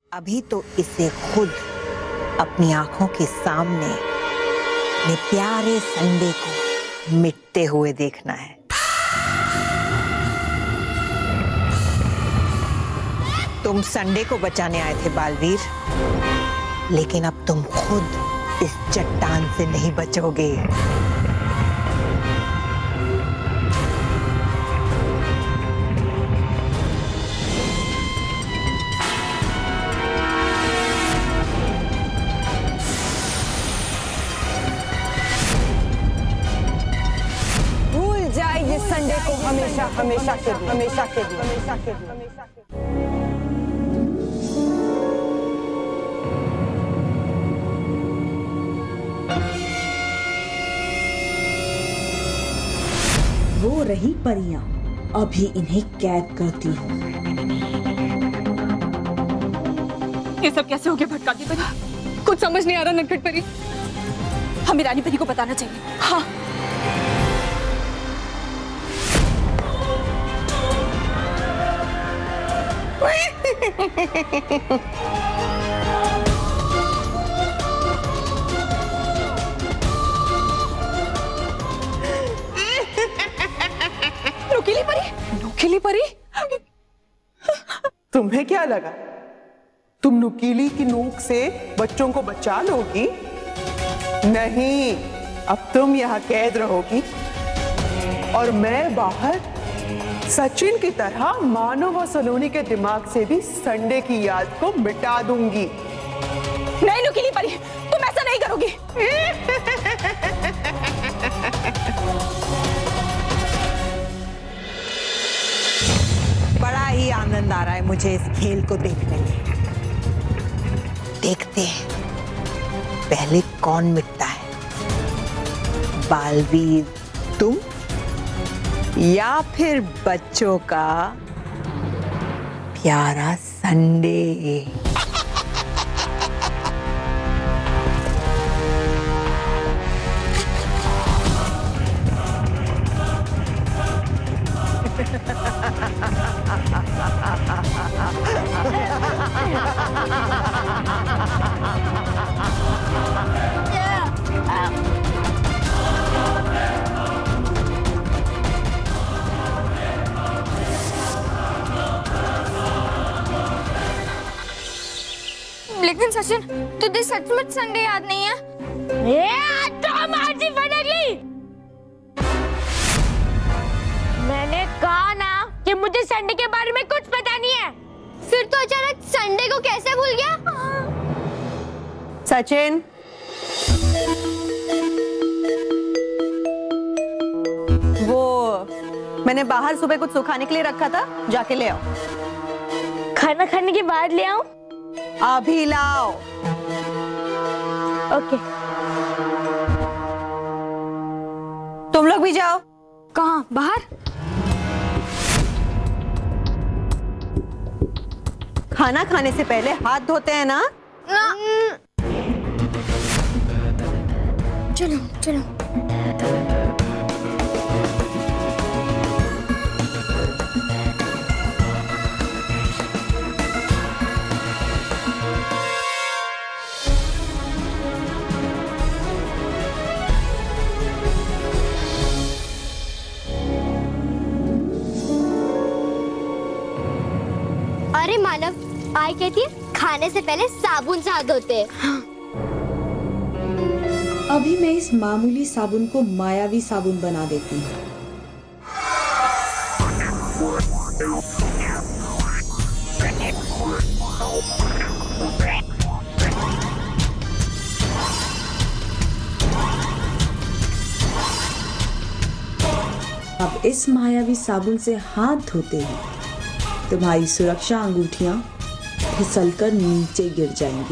अभी तो इसे खुद अपनी आंखों के सामने अपने प्यारे संडे को मिटते हुए देखना है। तुम संडे को बचाने आए थे बालवीर, लेकिन अब तुम खुद इस चट्टान से नहीं बचोगे। भूल जाए ये संडे को हमेशा हमेशा के लिए, हमेशा के लिए, हमेशा के लिए, हमेशा के लिए। वो रही परियां, अभी इन्हें कैद करती हूँ। ये सब कैसे हो गया भटकाती परी? कुछ समझ नहीं आ रहा नटखट परी। हमें रानी परी को बताना चाहिए। हाँ। नुकीली परी? नुकीली परी? तुम्हें क्या लगा तुम नुकीली की नोक से बच्चों को बचा लोगी? नहीं, अब तुम यहाँ कैद रहोगी और मैं बाहर सचिन की तरह मानव और सलोनी के दिमाग से भी संडे की याद को मिटा दूंगी। नहीं नुकीली परी, तुम ऐसा नहीं करोगी। बड़ा ही आनंद आ रहा है मुझे इस खेल को देखने में। देखते हैं पहले कौन मिटता है, बालवीर तुम या फिर बच्चों का प्यारा संडे। लेकिन सचिन, तुझे सचमुच संडे याद नहीं है? मैंने कहा ना कि मुझे संडे के बारे में कुछ पता नहीं है। फिर तो अचानक संडे को कैसे भूल गया? सचिन, वो मैंने बाहर सुबह कुछ सुखाने के लिए रखा था, जाके ले आओ। खाना खाने के बाद ले आऊं? अभी लाओ। ओके। तुम लोग भी जाओ। कहाँ? बाहर? खाना खाने से पहले हाथ धोते हैं ना? चलो चलो। अरे मानव, आई कहती है खाने से पहले साबुन से हाथ धोते हैं। अभी मैं इस मामूली साबुन को मायावी साबुन बना देती हूँ। अब इस मायावी साबुन से हाथ धोते ही तुम्हारी सुरक्षा अंगूठियां फिसलकर नीचे गिर जाएंगी।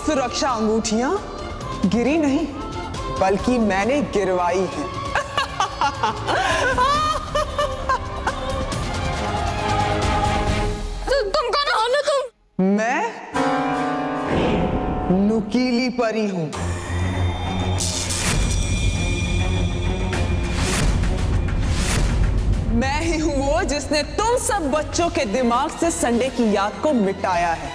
सुरक्षा अंगूठियां गिरी नहीं, बल्कि मैंने गिरवाई है। तुम कौन हो? तुम? मैं नुकीली परी हूं। मैं ही हूं वो जिसने तुम सब बच्चों के दिमाग से संडे की याद को मिटाया है।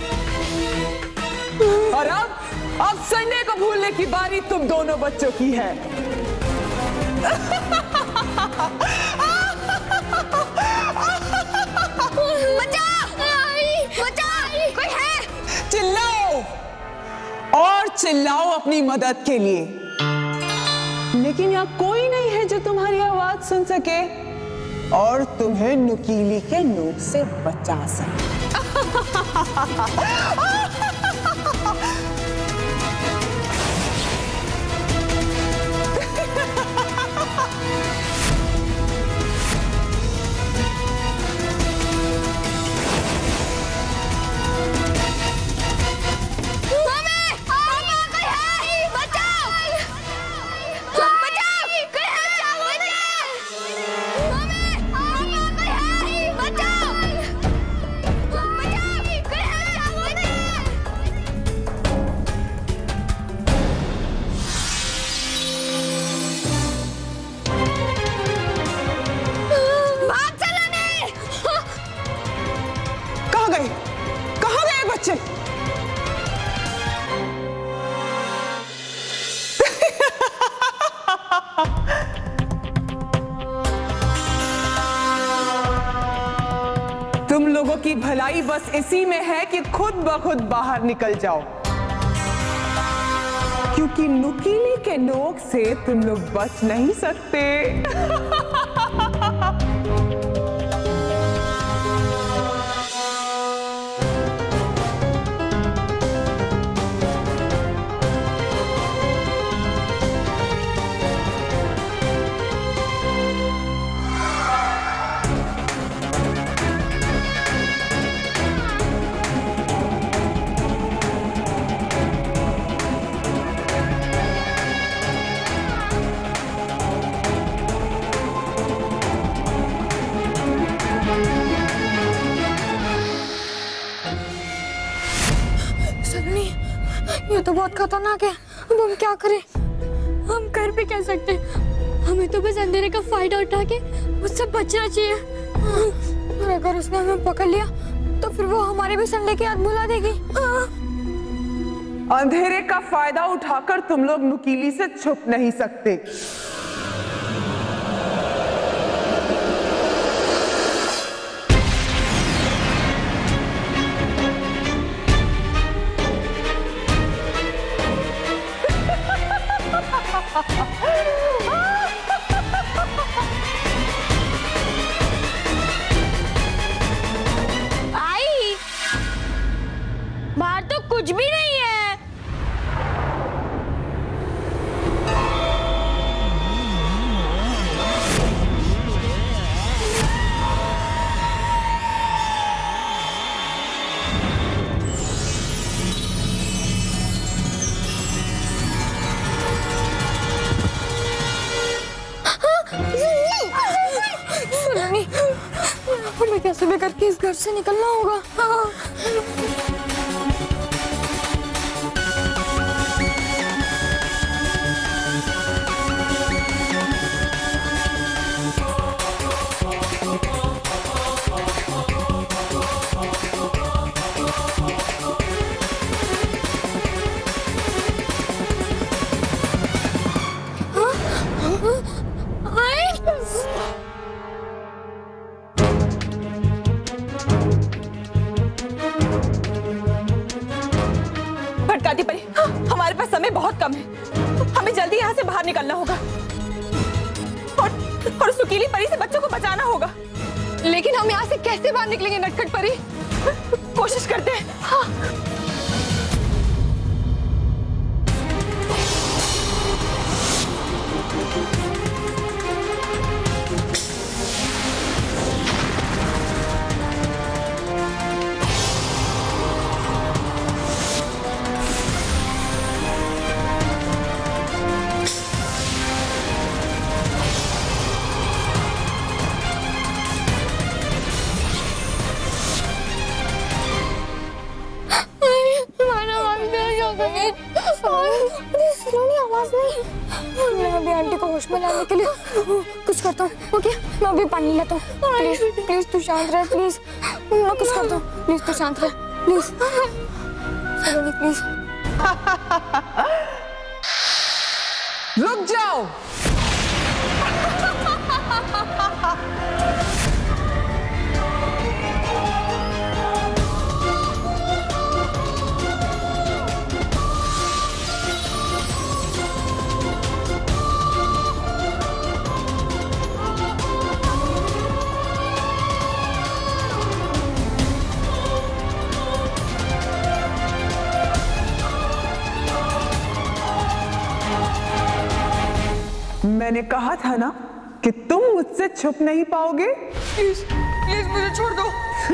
और अब संडे को भूलने की बारी तुम दोनों बच्चों की है। कोई है? चिल्लाओ और चिल्लाओ अपनी मदद के लिए, लेकिन यहाँ कोई नहीं है जो तुम्हारी आवाज सुन सके और तुम्हें नुकीली के नोक से बचा सके। तुम लोगों की भलाई बस इसी में है कि खुद ब खुद बाहर निकल जाओ, क्योंकि नुकीली के नोक से तुम लोग बच नहीं सकते। ये तो बहुत खतरनाक है। अब हम क्या करें? हम कर भी क्या सकते हैं? हमें तो बस अंधेरे का फायदा उठा के उससे बचना चाहिए। और अगर उसने हमें पकड़ लिया तो फिर वो हमारे भी संडे की याद भुला देगी। अंधेरे का फायदा उठाकर तुम लोग नुकीली से छुप नहीं सकते। बाहर तो कुछ भी नहीं है। सुननी, हमें कैसे भी करके इस घर से निकलना होगा। हमारे पास समय बहुत कम है, हमें जल्दी यहाँ से बाहर निकलना होगा और उस नुकीली परी से बच्चों को बचाना होगा। लेकिन हम यहाँ से कैसे बाहर निकलेंगे नटखट परी? कोशिश करते हैं। हाँ। होश में लाने के लिए कुछ करता हूँ। ओके, मैं अभी पानी लेता हूँ। प्लीज प्लीज तू शांत रह, प्लीज। मैं कुछ करता हूँ, प्लीज तू शांत रह, प्लीज। Saloni please. रुक जाओ। मैंने कहा था ना कि तुम मुझसे छुप नहीं पाओगे। प्लीज प्लीज मुझे छोड़ दो।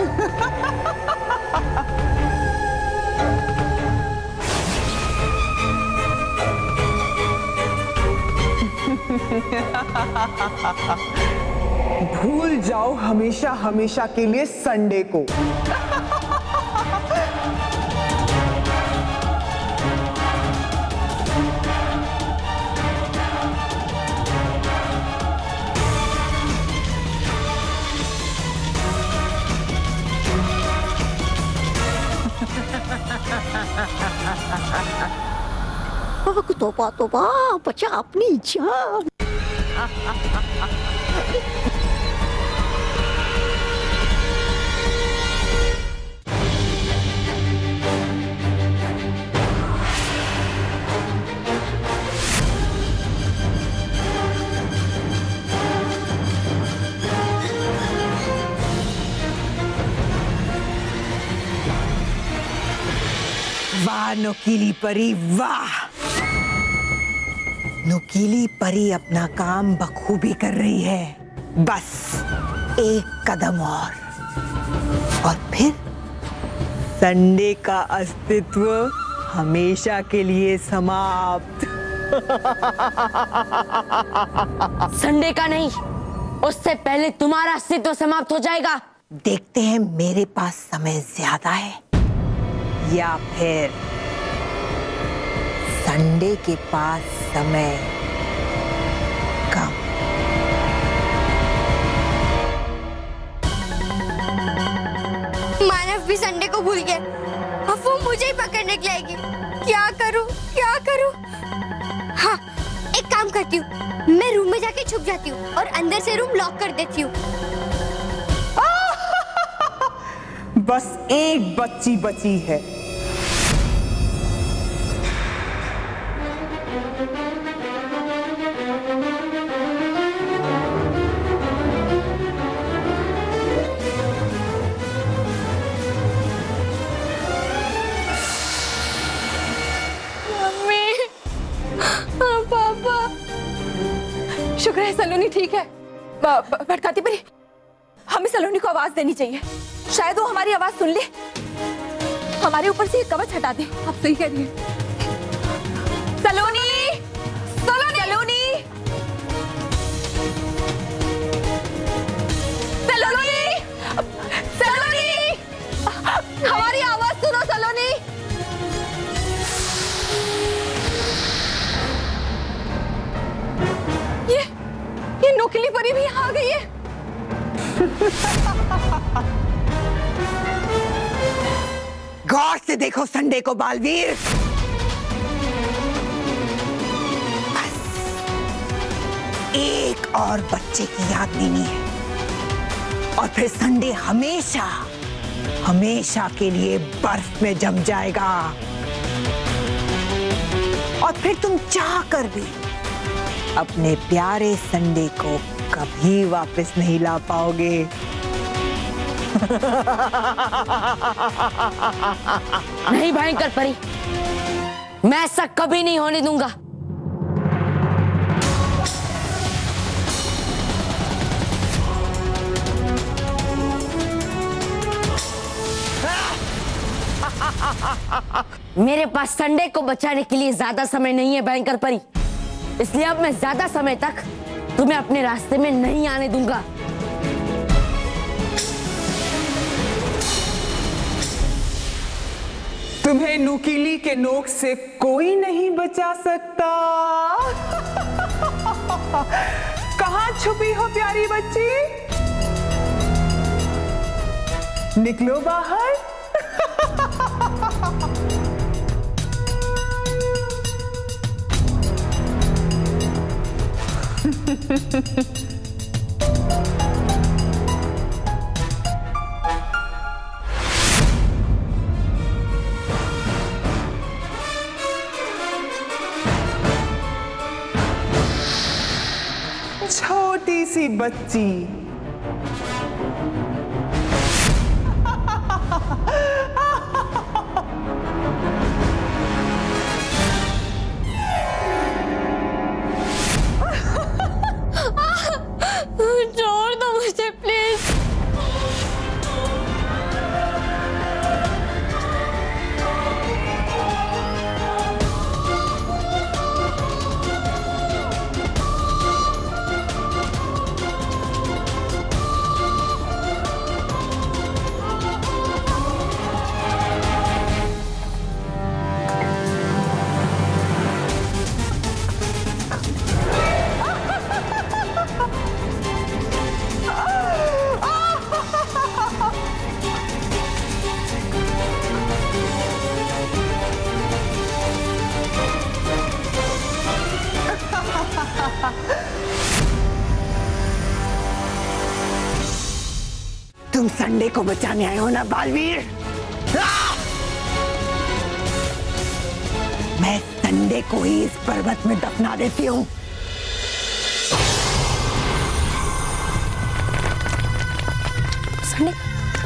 भूल जाओ हमेशा हमेशा के लिए संडे को। तोबा बच्चा अपनी जान। वाह नुकीली परी वाह। नुकीली परी अपना काम बखूबी कर रही है। बस एक कदम और फिर संडे का अस्तित्व हमेशा के लिए समाप्त। संडे का नहीं, उससे पहले तुम्हारा अस्तित्व समाप्त हो जाएगा। देखते हैं मेरे पास समय ज्यादा है या फिर संडे के पास समय कम। मानव भी संडे को भूल गया। अब वो मुझे ही पकड़ने के लिए आएगी। क्या करूं क्या करूं? हाँ, एक काम करती हूँ, मैं रूम में जाके छुप जाती हूँ और अंदर से रूम लॉक कर देती हूँ। बस एक बच्ची बची है। शुक्र है सलोनी ठीक है। भटकाती परी, हमें सलोनी को आवाज देनी चाहिए। शायद वो हमारी आवाज सुन ले, हमारे ऊपर से ये कवच हटा दे। आप सही कह रही हैं। सलोनी, सलोनी, सलोनी, सलोनी, सलोनी, हमारी आवाज सुनो सलोनी। ये नुकीली परी भी यहाँ आ गई है। गौर से देखो संडे को बालवीर। बस एक और बच्चे की याद देनी है और फिर संडे हमेशा हमेशा के लिए बर्फ में जम जाएगा और फिर तुम चाह कर भी अपने प्यारे संडे को कभी वापस नहीं ला पाओगे। नहीं भयंकर परी, मैं ऐसा कभी नहीं होने दूंगा। मेरे पास संडे को बचाने के लिए ज्यादा समय नहीं है भयंकर परी, इसलिए अब मैं ज्यादा समय तक तुम्हें अपने रास्ते में नहीं आने दूंगा। तुम्हें नुकीली के नोक से कोई नहीं बचा सकता। कहाँ छुपी हो प्यारी बच्ची? निकलो बाहर। छोटी सी बच्ची, छोड़ दो मुझे प्लीज। तुम संडे को बचाने आए हो ना बालवीर? मैं संडे को ही इस पर्वत में दफना देती हूँ। संडे?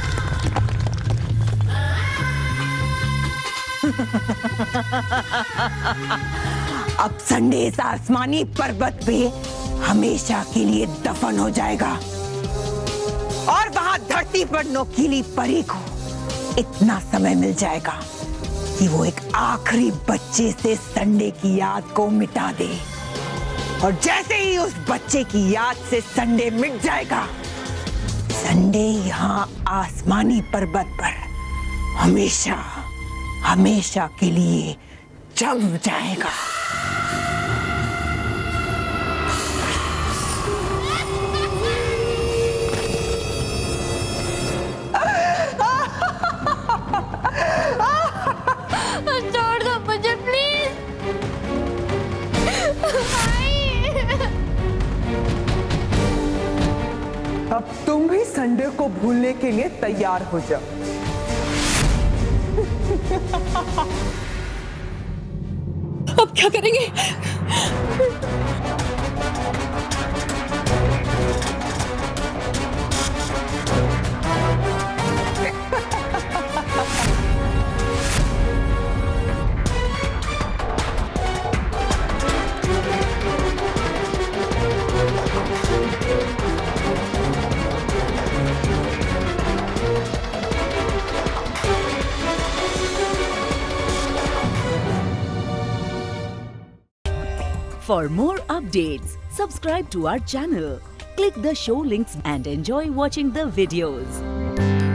अब संडे इस आसमानी पर्वत पे हमेशा के लिए दफन हो जाएगा और वहां धरती पर नुकीली परी को इतना समय मिल जाएगा कि वो एक आखिरी बच्चे से संडे की याद को मिटा दे। और जैसे ही उस बच्चे की याद से संडे मिट जाएगा, संडे यहाँ आसमानी पर्वत पर हमेशा हमेशा के लिए जम जाएगा। छोड़ दो मुझे प्लीज। अब तुम भी संडे को भूलने के लिए तैयार हो जाओ। अब क्या करेंगे? For more updates, subscribe to our channel, click the show links and enjoy watching the videos.